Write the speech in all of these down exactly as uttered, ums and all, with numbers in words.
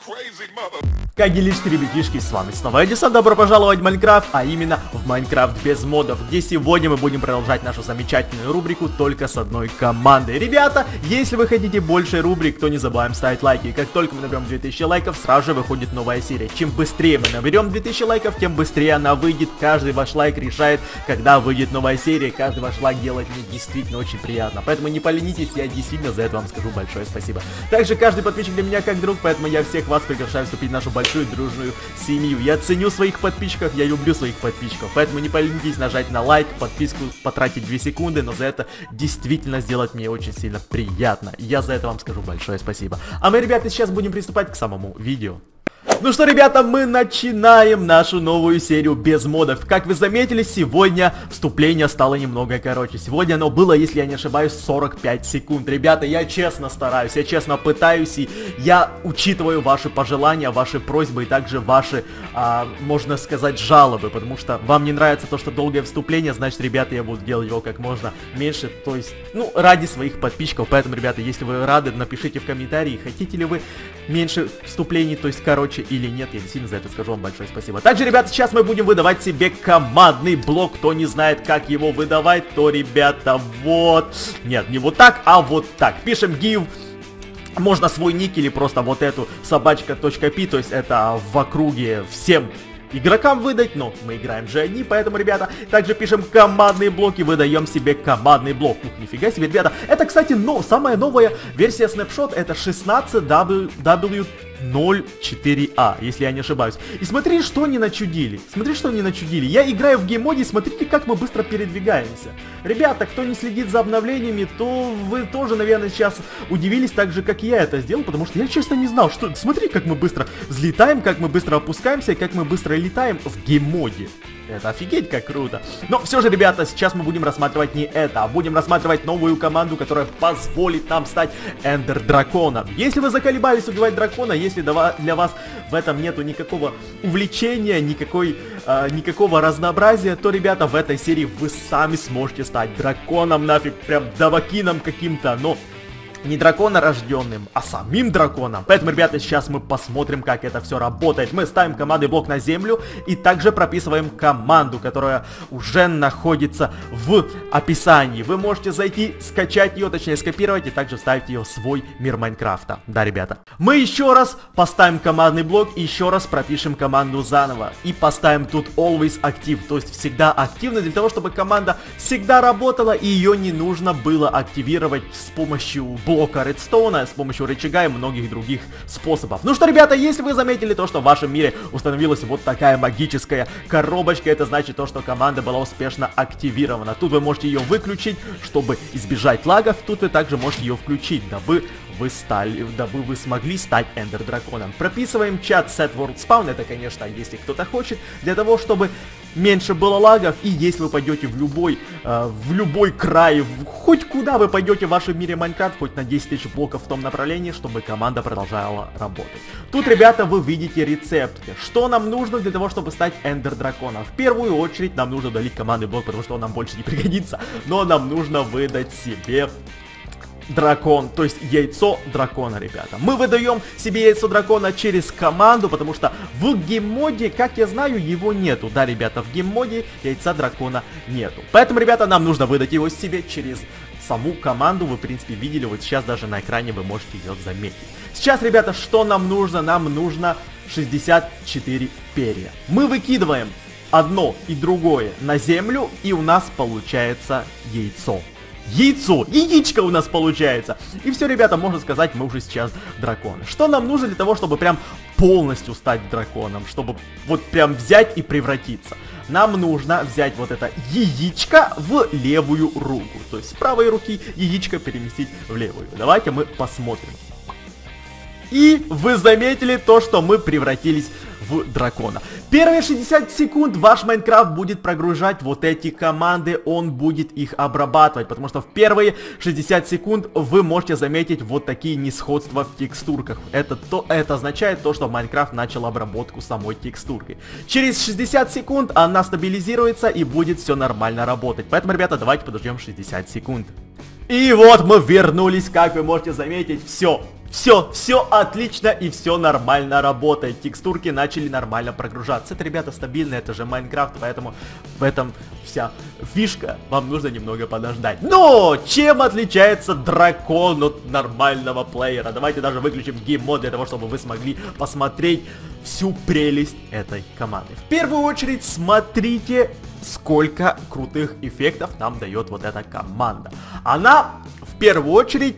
Как делишки, ребятишки, с вами снова Эдисон, добро пожаловать в Майнкрафт, а именно в Майнкрафт без модов, где сегодня мы будем продолжать нашу замечательную рубрику только с одной командой. Ребята, если вы хотите больше рубрик, то не забываем ставить лайки, и как только мы наберем две тысячи лайков, сразу же выходит новая серия. Чем быстрее мы наберем две тысячи лайков, тем быстрее она выйдет, каждый ваш лайк решает, когда выйдет новая серия, каждый ваш лайк делает мне действительно очень приятно, поэтому не поленитесь, я действительно за это вам скажу большое спасибо. Также каждый подписчик для меня как друг, поэтому я всех вас приглашаю вступить в нашу большую дружную семью. Я ценю своих подписчиков, я люблю своих подписчиков, поэтому не поленитесь нажать на лайк, подписку, потратить две секунды, но за это действительно сделать мне очень сильно приятно. Я за это вам скажу большое спасибо. А мы, ребята, сейчас будем приступать к самому видео. Ну что, ребята, мы начинаем нашу новую серию без модов. Как вы заметили, сегодня вступление стало немного короче. Сегодня оно было, если я не ошибаюсь, сорок пять секунд. Ребята, я честно стараюсь, я честно пытаюсь, и я учитываю ваши пожелания, ваши просьбы и также ваши, а, можно сказать, жалобы. Потому что вам не нравится то, что долгое вступление, значит, ребята, я буду делать его как можно меньше. То есть, ну, ради своих подписчиков. Поэтому, ребята, если вы рады, напишите в комментарии, хотите ли вы меньше вступлений, то есть короче или нет, я действительно за это скажу вам большое спасибо. Также, ребята, сейчас мы будем выдавать себе командный блок. Кто не знает, как его выдавать, то, ребята, вот. Нет, не вот так, а вот так. Пишем give. Можно свой ник или просто вот эту собачка.пи, то есть это в округе всем игрокам выдать, но мы играем же одни, поэтому, ребята, также пишем командные блоки, выдаем себе командный блок. Ух, нифига себе, ребята. Это, кстати, но, самая новая версия Snapshot, это шестнадцать дабл ю ноль четыре а, если я не ошибаюсь. И смотри, что они начудили. Смотри, что они начудили. Я играю в гейммоде, смотрите, как мы быстро передвигаемся. Ребята, кто не следит за обновлениями, то вы тоже, наверное, сейчас удивились так же, как и я это сделал, потому что я, честно, не знал, что... Смотри, как мы быстро взлетаем, как мы быстро опускаемся и как мы быстро летаем в гейммоде. Это офигеть как круто. Но все же, ребята, сейчас мы будем рассматривать не это, а будем рассматривать новую команду, которая позволит нам стать Эндер Драконом. Если вы заколебались убивать дракона, если для вас в этом нету никакого увлечения, никакой, э, никакого разнообразия, то, ребята, в этой серии вы сами сможете стать драконом, нафиг, прям давакином каким-то, но... не драконорожденным, а самим драконом. Поэтому, ребята, сейчас мы посмотрим, как это все работает. Мы ставим командный блок на землю и также прописываем команду, которая уже находится в описании. Вы можете зайти, скачать ее, точнее скопировать и также вставить ее в свой мир Майнкрафта. Да, ребята. Мы еще раз поставим командный блок и еще раз пропишем команду заново. И поставим тут always active, то есть всегда активно, для того, чтобы команда всегда работала и ее не нужно было активировать с помощью блока редстоуна, с помощью рычага и многих других способов. Ну что, ребята, если вы заметили то, что в вашем мире установилась вот такая магическая коробочка, это значит то, что команда была успешно активирована. Тут вы можете ее выключить, чтобы избежать лагов, тут вы также можете ее включить, дабы вы стали, дабы вы смогли стать Эндер Драконом. Прописываем чат set world spawn, это, конечно, если кто-то хочет, для того, чтобы меньше было лагов, и если вы пойдете в любой, э, в любой край, в, хоть куда вы пойдете в вашем мире Майнкрафт, хоть на десять тысяч блоков в том направлении, чтобы команда продолжала работать. Тут, ребята, вы видите рецепты. Что нам нужно для того, чтобы стать Эндер Драконом? В первую очередь нам нужно удалить командный блок, потому что он нам больше не пригодится, но нам нужно выдать себе... дракон, то есть яйцо дракона, ребята. Мы выдаем себе яйцо дракона через команду, потому что в гейммоде, как я знаю, его нету. Да, ребята, в гейммоде яйца дракона нету. Поэтому, ребята, нам нужно выдать его себе через саму команду. Вы, в принципе, видели, вот сейчас даже на экране вы можете ее заметить. Сейчас, ребята, что нам нужно? Нам нужно шестьдесят четыре перья. Мы выкидываем одно и другое на землю, и у нас получается яйцо. Яйцо, яичко у нас получается. И все, ребята, можно сказать, мы уже сейчас драконы. Что нам нужно для того, чтобы прям полностью стать драконом? Чтобы вот прям взять и превратиться? Нам нужно взять вот это яичко в левую руку. То есть с правой руки яичко переместить в левую. Давайте мы посмотрим. И вы заметили то, что мы превратились в дракона. Первые шестьдесят секунд ваш Майнкрафт будет прогружать вот эти команды, он будет их обрабатывать, потому что в первые шестьдесят секунд вы можете заметить вот такие несходства в текстурках. Это, то, это означает то, что Майнкрафт начал обработку самой текстуркой. Через шестьдесят секунд она стабилизируется и будет все нормально работать. Поэтому, ребята, давайте подождем шестьдесят секунд. И вот мы вернулись, как вы можете заметить, все. Все, все отлично и все нормально работает. Текстурки начали нормально прогружаться. Это, ребята, стабильно, это же Майнкрафт, поэтому в этом вся фишка. Вам нужно немного подождать. Но чем отличается дракон от нормального плеера? Давайте даже выключим гейммод для того, чтобы вы смогли посмотреть всю прелесть этой команды. В первую очередь смотрите, сколько крутых эффектов нам дает вот эта команда. Она в первую очередь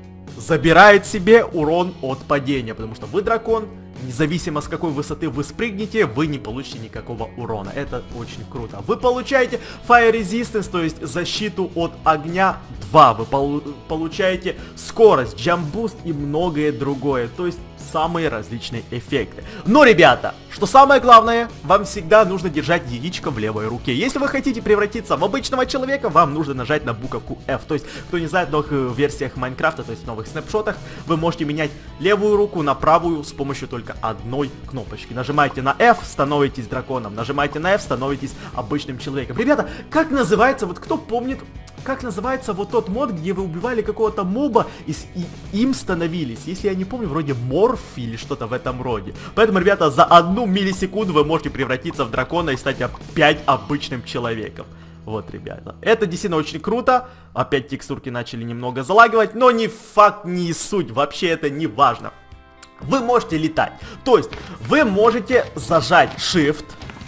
забирает себе урон от падения, потому что вы дракон, независимо с какой высоты вы спрыгнете, вы не получите никакого урона. Это очень круто. Вы получаете Fire Resistance, то есть защиту от огня два. Вы пол получаете скорость, Jump Boost и многое другое. То есть самые различные эффекты. Но, ребята, что самое главное, вам всегда нужно держать яичко в левой руке. Если вы хотите превратиться в обычного человека, вам нужно нажать на буковку F. То есть, кто не знает, в новых версиях Майнкрафта, то есть в новых снапшотах, вы можете менять левую руку на правую с помощью только одной кнопочки. Нажимаете на F, становитесь драконом. Нажимаете на F, становитесь обычным человеком. Ребята, как называется, вот кто помнит, как называется вот тот мод, где вы убивали какого-то моба и, и им становились? Если я не помню, вроде Морф или что-то в этом роде. Поэтому, ребята, за одну миллисекунду вы можете превратиться в дракона и стать опять обычным человеком. Вот, ребята. Это действительно очень круто. Опять текстурки начали немного залагивать, но не факт, не суть. Вообще это не важно. Вы можете летать. То есть, вы можете зажать Shift.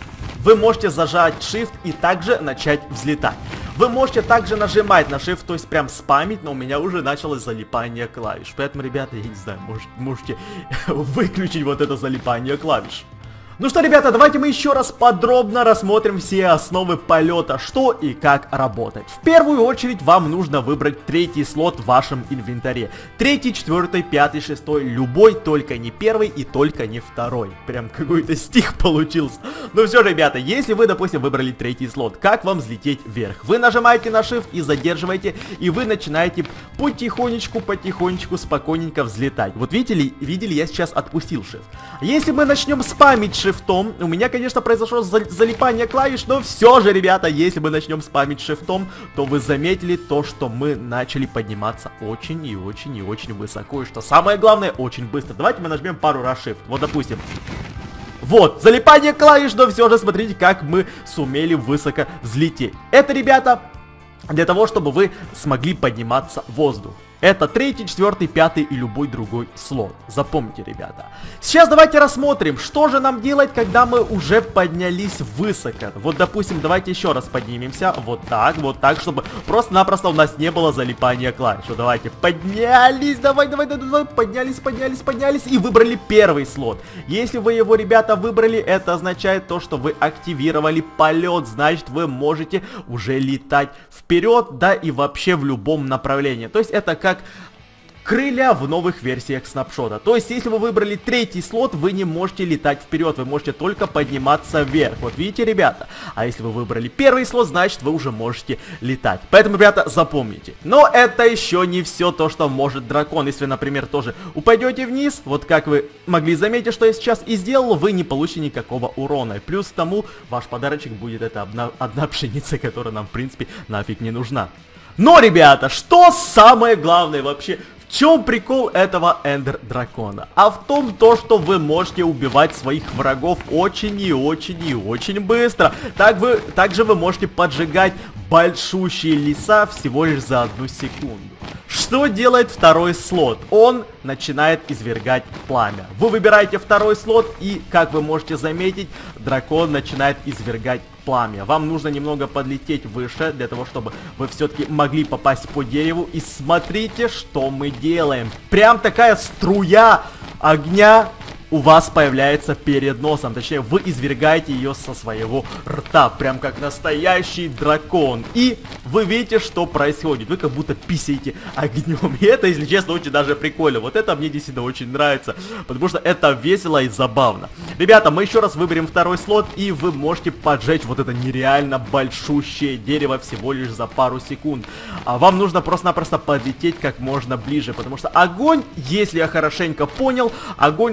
Вы можете зажать Shift и также начать взлетать. Вы можете также нажимать на Shift, то есть прям спамить, но у меня уже началось залипание клавиш. Поэтому, ребята, я не знаю, может, можете выключить вот это залипание клавиш. Ну что, ребята, давайте мы еще раз подробно рассмотрим все основы полета, что и как работает. В первую очередь вам нужно выбрать третий слот в вашем инвентаре. Третий, четвертый, пятый, шестой, любой, только не первый и только не второй. Прям какой-то стих получился. Ну все, ребята, если вы, допустим, выбрали третий слот, как вам взлететь вверх? Вы нажимаете на Shift и задерживаете, и вы начинаете потихонечку, потихонечку, спокойненько взлетать. Вот видели, видели, я сейчас отпустил Shift. Если мы начнем спамить Shift, шифтом. У меня, конечно, произошло залипание клавиш, но все же, ребята, если мы начнем спамить шифтом, то вы заметили то, что мы начали подниматься очень и очень и очень высоко. И что самое главное, очень быстро. Давайте мы нажмем пару раз Shift. Вот, допустим. Вот, залипание клавиш, но все же смотрите, как мы сумели высоко взлететь. Это, ребята, для того, чтобы вы смогли подниматься в воздух. Это третий, четвертый, пятый и любой другой слот. Запомните, ребята. Сейчас давайте рассмотрим, что же нам делать, когда мы уже поднялись высоко. Вот, допустим, давайте еще раз поднимемся. Вот так, вот так, чтобы просто-напросто у нас не было залипания клавиш. Вот, давайте, поднялись, давай, давай, давай, давай, поднялись, поднялись, поднялись и выбрали первый слот. Если вы его, ребята, выбрали, это означает то, что вы активировали полет. Значит, вы можете уже летать вперед, да, и вообще в любом направлении. То есть, это как... как крылья в новых версиях снапшота. То есть, если вы выбрали третий слот, вы не можете летать вперед, вы можете только подниматься вверх. Вот видите, ребята? А если вы выбрали первый слот, значит, вы уже можете летать. Поэтому, ребята, запомните. Но это еще не все то, что может дракон. Если, например, тоже упадете вниз, вот как вы могли заметить, что я сейчас и сделал, вы не получите никакого урона. И плюс к тому, ваш подарочек будет это одна, одна пшеница, которая нам, в принципе, нафиг не нужна. Но, ребята, что самое главное вообще, в чем прикол этого Эндер Дракона? А в том, то, что вы можете убивать своих врагов очень и очень и очень быстро. Так вы, также вы можете поджигать большущие леса всего лишь за одну секунду. Что делает второй слот? Он начинает извергать пламя. Вы выбираете второй слот и, как вы можете заметить, дракон начинает извергать пламя. Вам нужно немного подлететь выше, для того, чтобы вы все-таки могли попасть по дереву. И смотрите, что мы делаем. Прям такая струя огня у вас появляется перед носом. Точнее, вы извергаете ее со своего рта. Прям как настоящий дракон. И вы видите, что происходит. Вы как будто писаете огнем. И это, если честно, очень даже прикольно. Вот это мне действительно очень нравится. Потому что это весело и забавно. Ребята, мы еще раз выберем второй слот. И вы можете поджечь вот это нереально большущее дерево всего лишь за пару секунд. А вам нужно просто-напросто подлететь как можно ближе. Потому что огонь, если я хорошенько понял, огонь распространяется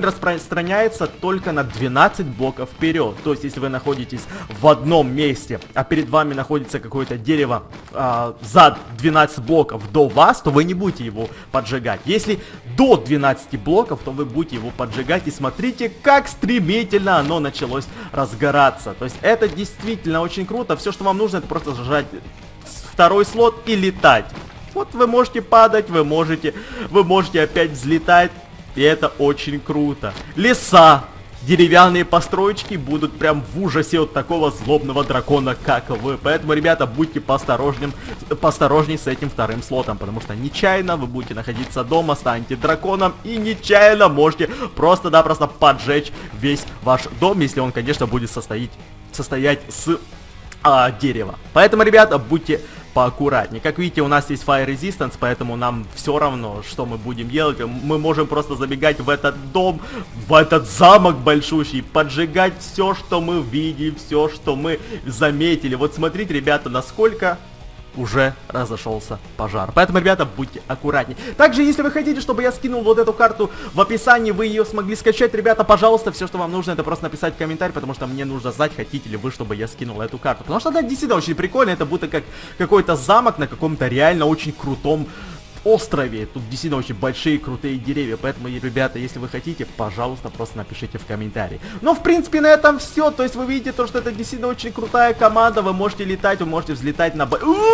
распространяется только на двенадцать блоков вперед. То есть, если вы находитесь в одном месте, а перед вами находится какое-то дерево э, за двенадцать блоков до вас, то вы не будете его поджигать. Если до двенадцати блоков, то вы будете его поджигать. И смотрите, как стремительно оно началось разгораться. То есть, это действительно очень круто. Все, что вам нужно, это просто зажать второй слот и летать. Вот вы можете падать, вы можете, вы можете опять взлетать. И это очень круто. Леса, деревянные построечки будут прям в ужасе от такого злобного дракона, как вы. Поэтому, ребята, будьте поосторожней, поосторожней с этим вторым слотом. Потому что нечаянно вы будете находиться дома, станете драконом. И нечаянно можете просто-напросто поджечь весь ваш дом. Если он, конечно, будет состоять, состоять с а, дерева. Поэтому, ребята, будьте поаккуратнее. Как видите, у нас есть Fire Resistance, поэтому нам все равно, что мы будем делать. Мы можем просто забегать в этот дом, в этот замок большущий, поджигать все, что мы видим, все, что мы заметили. Вот смотрите, ребята, насколько уже разошелся пожар. Поэтому, ребята, будьте аккуратнее. Также, если вы хотите, чтобы я скинул вот эту карту в описании, вы ее смогли скачать, ребята, пожалуйста, все, что вам нужно, это просто написать комментарий, потому что мне нужно знать, хотите ли вы, чтобы я скинул эту карту. Потому что она действительно очень прикольная, это будто как какой-то замок на каком-то реально очень крутом острове. Тут действительно очень большие крутые деревья. Поэтому, ребята, если вы хотите, пожалуйста, просто напишите в комментарии. Но, в принципе, на этом все. То есть вы видите то, что это действительно очень крутая команда. Вы можете летать, вы можете взлетать на...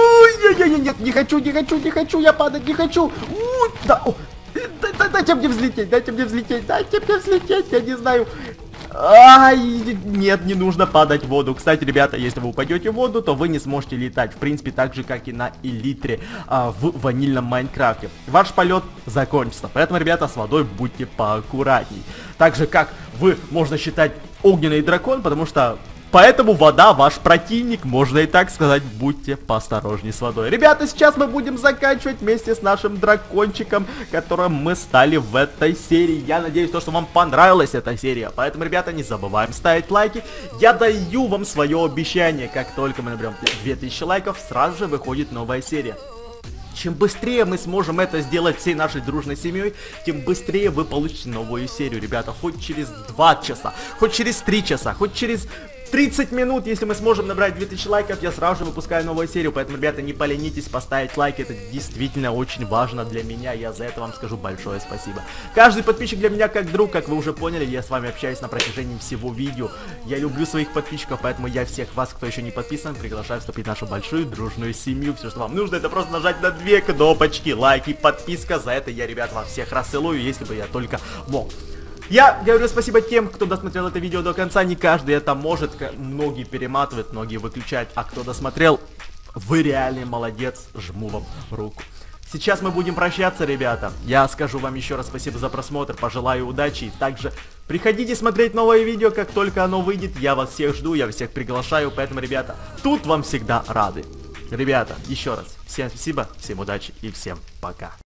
Нет, не хочу, не хочу, не хочу, я падать не хочу. Да, дайте мне взлететь, дайте мне взлететь, дайте мне взлететь, я не знаю. Ай, нет, не нужно падать в воду. Кстати, ребята, если вы упадете в воду, то вы не сможете летать. В принципе, так же, как и на Элитре а, в ванильном Майнкрафте. Ваш полет закончится. Поэтому, ребята, с водой будьте поаккуратней. Так же, как вы, можно считать, огненный дракон, потому что... Поэтому вода ваш противник, можно и так сказать, будьте поосторожней с водой. Ребята, сейчас мы будем заканчивать вместе с нашим дракончиком, которым мы стали в этой серии. Я надеюсь, то, что вам понравилась эта серия. Поэтому, ребята, не забываем ставить лайки. Я даю вам свое обещание, как только мы наберем две тысячи лайков, сразу же выходит новая серия. Чем быстрее мы сможем это сделать всей нашей дружной семьей, тем быстрее вы получите новую серию, ребята. Хоть через два часа, хоть через три часа, хоть через... тридцать минут, если мы сможем набрать две тысячи лайков, я сразу же выпускаю новую серию. Поэтому, ребята, не поленитесь поставить лайк. Это действительно очень важно для меня. Я за это вам скажу большое спасибо. Каждый подписчик для меня как друг, как вы уже поняли. Я с вами общаюсь на протяжении всего видео. Я люблю своих подписчиков, поэтому я всех вас, кто еще не подписан, приглашаю вступить в нашу большую дружную семью. Все, что вам нужно, это просто нажать на две кнопочки. Лайк и подписка. За это я, ребят, вас всех расцелую, если бы я только мог. Я говорю спасибо тем, кто досмотрел это видео до конца. Не каждый это может, многие перематывают, многие выключают. А кто досмотрел, вы реальный молодец, жму вам руку. Сейчас мы будем прощаться, ребята. Я скажу вам еще раз спасибо за просмотр, пожелаю удачи. Также приходите смотреть новое видео, как только оно выйдет. Я вас всех жду, я всех приглашаю. Поэтому, ребята, тут вам всегда рады. Ребята, еще раз, всем спасибо, всем удачи и всем пока.